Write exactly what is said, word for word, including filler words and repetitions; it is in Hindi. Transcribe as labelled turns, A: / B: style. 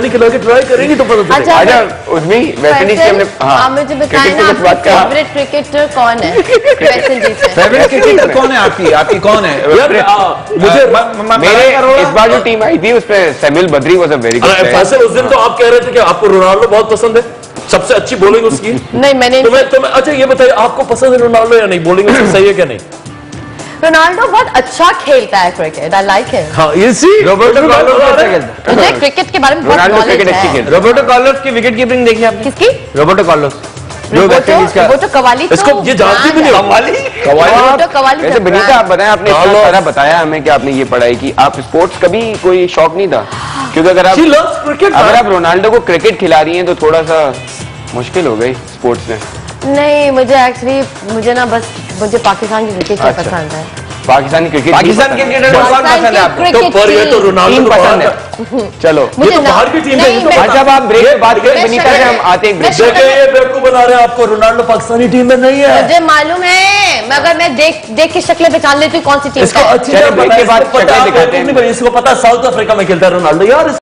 A: बिरयानी खिला के ट्राई करेंगे तो पता चलेगा।
B: अच्छा उसमें वेस्ट इंडीज के हमने
C: हाँ मुझे बताएं ना आपका फेवरेट क्रिकेटर कौन है वेस्ट इंडीज में?
D: फेवरेट क्रिकेटर कौन है आपकी? आपकी कौन है?
A: मुझे
B: मेरे इस बार जो टीम आई थी उसमें Samuel Badree was a very good player.
A: Faisal उस दिन तो आप कह रहे थे कि आपको रोनाल्डो बहुत पसंद है, सबसे अच्छी बॉलिंग उसकी।
C: नहीं मैंने
A: तो मैं, तो मैं, अच्छा ये बताइए आपको पसंद है रोनाल्डो या नहीं? बॉलिंग उसकी सही है क्या नहीं?
C: रोनाल्डो बहुत अच्छा खेलता है क्रिकेट, आई लाइक हिम।
A: हाँ ये सी
D: रोबर्टो कार्लोस अच्छा खेलता है।
C: मुझे क्रिकेट के बारे में बहुत
B: रोनाल्डो
C: नॉलेज
B: क्रिकेट अच्छी
C: है।
B: खेलता है।
D: रोबर्टो कार्लोस की विकेट कीपिंग देखी आपने?
C: किसकी?
D: रोबर्टो कार्लोस जो वेस्ट इंडीज का।
C: रोबर्टो कवाली
A: इसको
C: तो
A: ये जानती भी नहीं।
D: कव्वाली
C: रोबर्टो कवाली
B: वैसे बनीता आप बताएं, आपने इतना सारा बताया हमें कि आपने ये पढ़ाई की, आप स्पोर्ट्स कभी कोई शौक नहीं था? क्योंकि अगर आप
A: She loves cricket,
B: अगर आप रोनाल्डो को क्रिकेट खिला रही हैं तो थोड़ा सा मुश्किल हो गई स्पोर्ट्स में।
C: नहीं मुझे एक्चुअली मुझे ना बस मुझे पाकिस्तान की क्रिकेट
B: अच्छा।
C: पसंद है।
B: पाकिस्तानी क्रिकेट
D: पाकिस्तान क्रिकेटर कौन पसंद है आपको?
C: क्रिकेट
A: तो पर ये तो रोनाल्डो
B: टीम
A: तो
B: पसंद
A: बाहर
B: है। चलो
A: ये तो बाहर की टीम है। ये तो
C: नहीं,
B: अच्छा अब आप ब्रेक के बाद करें, बनीता से हम आते हैं ब्रेक।
A: देखे ये बेवकूफ बना रहे हैं आपको, रोनाल्डो पाकिस्तानी टीम में नहीं है।
C: मुझे मालूम है मगर मैं देख देख के शक्लें पहचान लेती हूँ कौन सी टीम
A: इसको
C: का है।
A: अच्छी
B: चलो,
A: तरह
B: ब्रेक
A: पता
B: के
A: है,
B: बाद
A: इसको पता
B: शक्लें
A: है,
B: दिखाते हैं।
A: इसको पता है साउथ अफ्रीका में खेलता है रोनाल्डो यार।